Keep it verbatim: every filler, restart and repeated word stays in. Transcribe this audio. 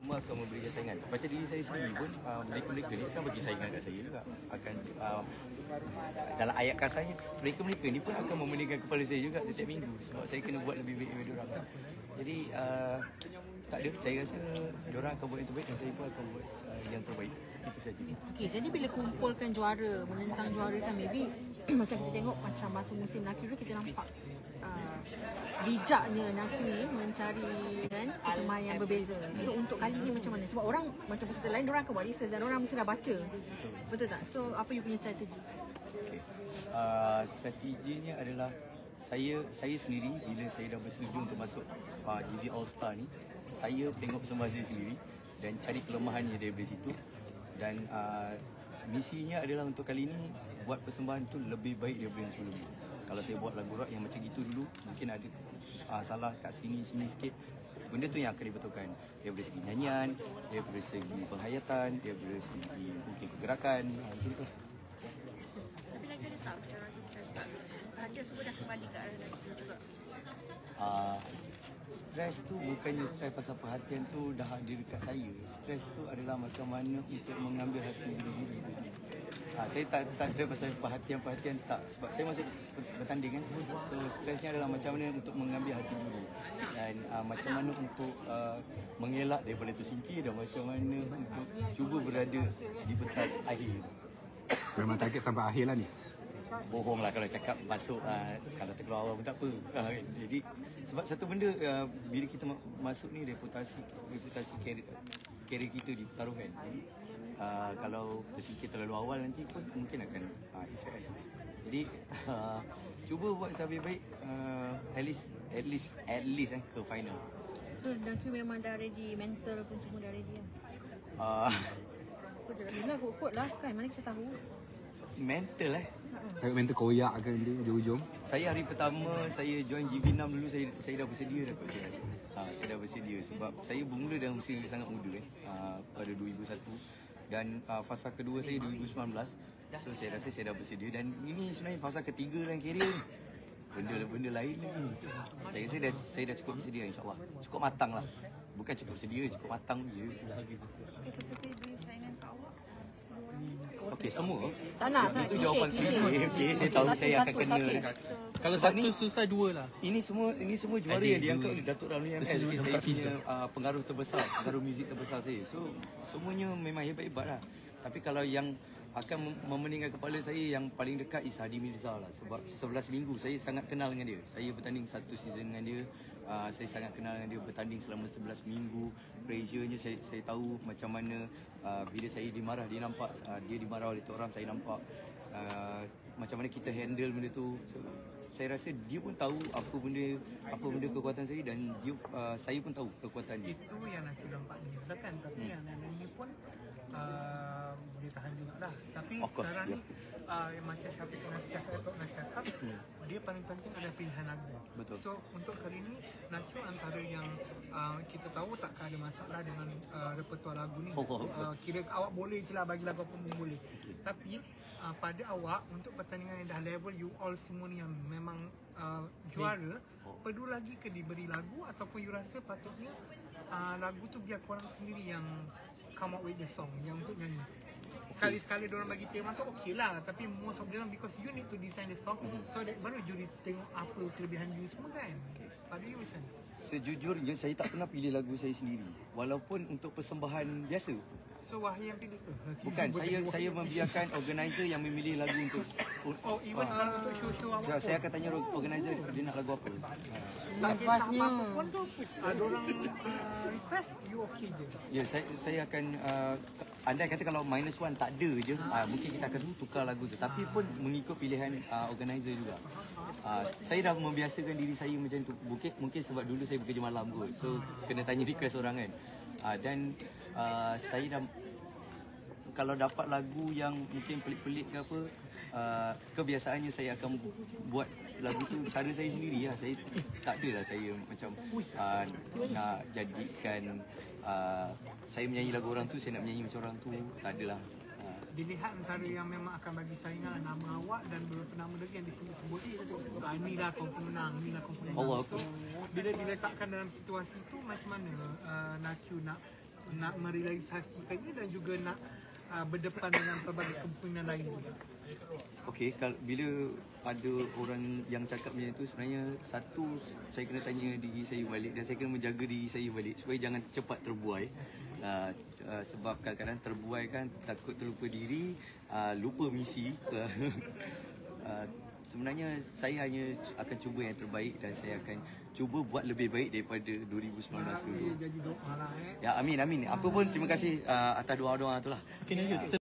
semua akan memberikan saingan. Macam diri saya sendiri pun, uh, mereka-mereka ni akan bagi saingan kat saya juga. Akan uh, dalam ayat kasarnya, mereka-mereka ni pun akan memeningkan kepala saya juga setiap minggu. Sebab saya kena buat lebih baik daripada orang. Jadi uh, tak ada, saya rasa diorang akan buat yang terbaik dan saya pun akan buat uh, yang terbaik. Itu saja. Okey, jadi bila kumpulkan juara, menentang juara kan, maybe macam kita tengok macam masa musim Naki tu kita nampak uh, bijaknya Naki ni mencari kan persembahan yang berbeza. So untuk kali ni macam mana? Sebab orang macam peserta lain, orang akan buat research dan orang mesti dah baca. Betul. Betul tak? So apa you punya strategi? Okay. Uh, strateginya adalah saya saya sendiri bila saya dah bersetuju untuk masuk uh, G V All Star ni, saya tengok persembahan saya sendiri dan cari kelemahannya daripada situ. Dan uh, misinya adalah untuk kali ini buat persembahan tu lebih baik daripada yang sebelumnya. Kalau saya buat lagu rock yang macam gitu dulu, mungkin ada uh, salah kat sini-sini sikit. Benda tu yang akan dibetulkan daripada segi nyanyian, daripada segi penghayatan, daripada segi mungkin pergerakan, uh, macam tu. Tapi lagi ada tak macam rasa stres tak? Perhatian semua dah kembali ke arah Naki juga. Uh, stres tu bukannya stres pasal perhatian tu dah ada dekat saya. Stres tu adalah macam mana untuk mengambil hati diri. Uh, saya tak tak stres pasal perhatian-perhatian tak. Sebab saya masuk bertanding kan. So stresnya adalah macam mana untuk mengambil hati diri. Dan uh, macam mana untuk uh, mengelak daripada tersingkir dan macam mana untuk cuba berada di pentas akhir. Memang target sampai akhir lah ni. Bohong lah kalau cakap masuk, uh, kalau terkeluar awal pun tak apa. Uh, kan? Jadi sebab satu benda uh, bila kita masuk ni reputasi reputasi karier kita dipertaruhkan. Jadi uh, kalau tersingkir terlalu awal nanti pun mungkin akan uh, efek. Jadi uh, cuba buat sebaik baik uh, at least at least at least eh, ke final. So Naki memang dah ready, mental pun semua dah ready lah. Uh, Bila kot-kot lah kan, mana kita tahu. mental eh. Saya mental koyak kan dia di ujung. Saya hari pertama saya join G V enam dulu, saya saya dah bersedia dah kot saya rasa. Ha, saya dah bersedia sebab saya bermula dalam usia sangat muda kan. Ha, pada dua ribu satu dan uh, fasa kedua saya dua ribu sembilan belas. So saya rasa saya dah bersedia dan ini sebenarnya fasa ketiga dalam karier ni. Benda-benda lain lagi ni. Saya rasa dah, saya dah cukup bersedia insya-Allah. Cukup matang lah. Bukan cukup sedia, cukup matang je. Okey, peserta di saingan kat awak sepuluh orang. Okey, semua. Tak nak, Itu jawapan klise. Okey, saya tahu saya akan kena. Kalau satu susah dua lah. Ini semua ini semua juara Ada yang diangkat dua. oleh Datuk Ramli M L. Mesti Saya dekat visa. punya uh, pengaruh terbesar, pengaruh muzik terbesar saya. So semuanya memang hebat-hebat lah. Tapi kalau yang akan mem- memeningkan kepala saya yang paling dekat is Hadi Mirza lah. Sebab sebelas minggu saya sangat kenal dengan dia. Saya bertanding satu season dengan dia. Uh, saya sangat kenal dengan dia, bertanding selama sebelas minggu. Pressure-nya saya saya tahu macam mana uh, bila saya dimarah dia nampak, uh, dia dimarah oleh Tok Ram saya nampak. Uh, macam mana kita handle benda tu. So, saya rasa dia pun tahu apa benda apa benda kekuatan saya dan dia uh, saya pun tahu kekuatan dia. Itu yang nak nampak ni lah kan, tapi hmm. yang lain ni pun uh, boleh tahan jugalah. Tapi Of course, sekarang yeah. ni uh, yang macam Syafiq Nasir cakap atau Nasir cakap, hmm. dia paling penting ada pilihan lagu. Betul. So untuk kali ni Nacho antara yang uh, kita tahu takkan ada masalah dengan uh, repertoire lagu ni. Oh, oh, uh, kira awak boleh je lah bagi lagu apa pun boleh. Okay. Tapi uh, pada awak untuk pertandingan yang dah level you all semua ni yang memang uh, juara, oh. perlu lagi ke diberi lagu ataupun you rasa patutnya uh, lagu tu biar korang sendiri yang come up with the song yang untuk nyanyi. Sekali-sekali diorang bagi tema tu okey lah, tapi most of them because you need to design the song, mm-hmm. so that baru juri tengok apa kelebihan you semua kan. Okay. Pada you macam mana? Sejujurnya saya tak pernah pilih lagu saya sendiri walaupun untuk persembahan biasa. So Wahai yang pilih ke? Bukan, saya saya membiarkan organizer yang memilih lagu untuk oh even uh, untuk show-show awak. Ya, saya akan tanya organizer dia nak lagu apa. Lepasnya apa pun tu ada orang uh, request you okey je. Ya, saya saya akan uh, andai kata kalau minus one tak ada je, uh, mungkin kita akan tukar lagu tu. Tapi pun mengikut pilihan uh, organizer juga. Uh, saya dah membiasakan diri saya macam tu. Mungkin mungkin sebab dulu saya bekerja malam kot. So kena tanya request orang kan. Uh, dan uh, saya dah kalau dapat lagu yang mungkin pelik-pelik ke apa, uh, kebiasaannya saya akan buat lagu tu cara saya sendiri lah. Saya tak adalah saya macam uh, nak jadikan uh, saya menyanyi lagu orang tu, saya nak menyanyi macam orang tu. Tak adalah. Uh. Dilihat antara yang memang akan bagi saingan nama awak dan beberapa nama lagi yang disebut-sebut ah, ni lah kau pemenang, ni lah kau pemenang. Allah. So, bila diletakkan dalam situasi tu macam mana uh, Nacho nak nak merealisasikannya dan juga nak uh, berdepan dengan pelbagai kemungkinan lain juga. Okey, kalau bila ada orang yang cakap macam tu, sebenarnya satu, saya kena tanya diri saya balik dan saya kena menjaga diri saya balik supaya jangan cepat terbuai. Uh, uh, sebab kadang-kadang terbuai kan takut terlupa diri, uh, lupa misi. uh, sebenarnya saya hanya akan cuba yang terbaik dan saya akan cuba buat lebih baik daripada dua ribu sembilan belas dulu. Jadi doa lah eh. Ya, amin, amin. Apa pun terima kasih uh, atas doa-doa tu lah. Okay, Najib.